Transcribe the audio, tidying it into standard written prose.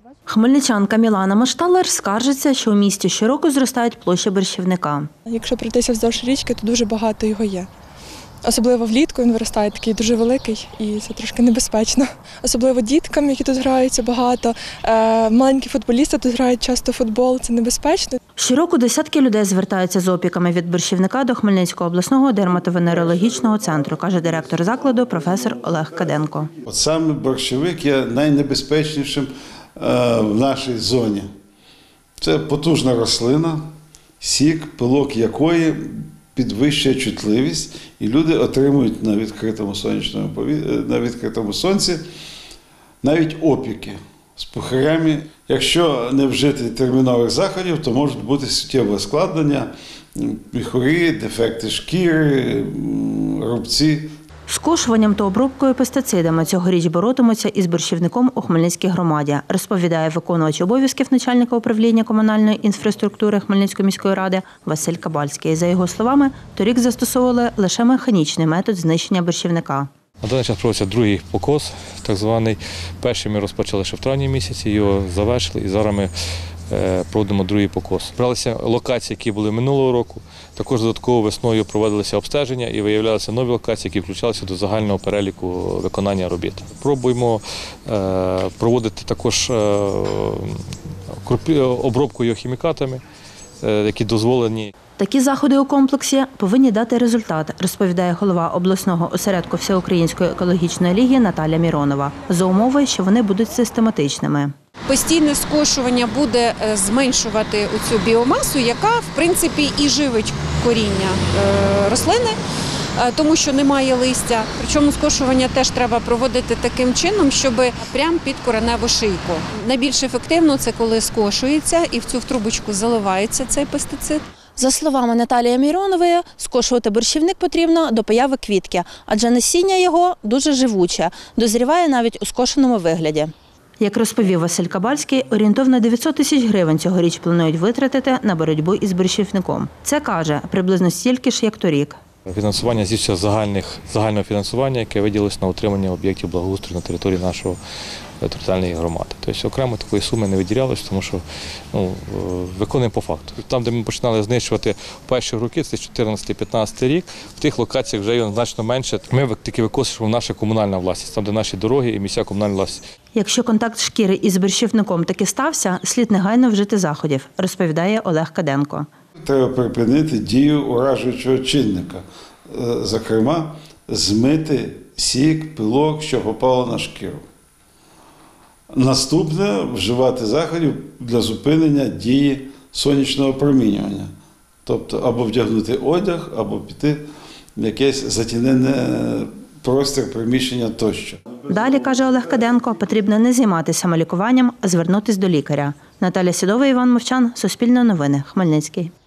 Хмельничанка Мілана Машталер скаржиться, що у місті щороку зростають площі борщівника. Якщо пройтися вздовж річки, то дуже багато його є. Особливо влітку він виростає такий дуже великий і це трошки небезпечно. Особливо діткам, які тут граються багато. Маленькі футболісти тут грають часто футбол, це небезпечно. Щороку десятки людей звертаються з опіками від борщівника до Хмельницького обласного дерматовенерологічного центру, каже директор закладу професор Олег Каденко. От саме борщовик є найнебезпечнішим в нашій зоні. Це потужна рослина, сік, пилок якої підвищує чутливість, і люди отримують на відкритому сонці навіть опіки з пухарями. Якщо не вжити термінових заходів, то можуть бути суттєві ускладнення, міхурі, дефекти шкіри, рубці. Скошуванням та обробкою пестицидами цьогоріч боротимуться із борщівником у Хмельницькій громаді, розповідає виконувач обов'язків начальника управління комунальної інфраструктури Хмельницької міської ради Василь Кабальський. За його словами, торік застосовували лише механічний метод знищення борщівника. На даний час проводиться другий покос, так званий. Перший ми розпочали ще в травні місяці, його завершили і зараз ми проводимо другий покос. Бралися локації, які були минулого року. Також додатково весною проводилися обстеження і виявлялися нові локації, які включалися до загального переліку виконання робіт. Пробуємо проводити також обробку його хімікатами, які дозволені. Такі заходи у комплексі повинні дати результат, розповідає голова обласного осередку Всеукраїнської екологічної ліги Наталя Міронова, за умови, що вони будуть систематичними. Постійне скошування буде зменшувати цю біомасу, яка, в принципі, і живить коріння рослини, тому що немає листя. Причому скошування теж треба проводити таким чином, щоб прямо під кореневу шийку. Найбільш ефективно це коли скошується і в цю трубочку заливається цей пестицид. За словами Наталії Міронової, скошувати борщівник потрібно до появи квітки, адже насіння його дуже живуче, дозріває навіть у скошеному вигляді. Як розповів Василь Кабальський, орієнтовно 900 тисяч гривень цьогоріч планують витратити на боротьбу із борщівником. Це, каже, приблизно стільки ж, як торік. Фінансування здійснюється загального фінансування, яке виділилось на утримання об'єктів благоустрою на території нашої територіальної громади. Тобто окремо такої суми не виділялось, тому що виконуємо по факту. Там, де ми починали знищувати перші роки, це 14-15 рік, в тих локаціях вже його значно менше. Ми тільки викосуємо наша комунальна власність, там, де наші дороги і місця комунальної власності. Якщо контакт шкіри із борщівником таки стався, слід негайно вжити заходів, розповідає Олег Каденко. Треба припинити дію уражуючого чинника, зокрема, змити сік, пилок, що попало на шкіру. Наступне – вживати заходів для зупинення дії сонячного опромінювання. Тобто або вдягнути одяг, або піти в якесь затінене простір, приміщення тощо. Далі, каже Олег Каденко, потрібно не займатися самолікуванням, а звернутися до лікаря. Наталя Сідова, Іван Мовчан, Суспільне новини, Хмельницький.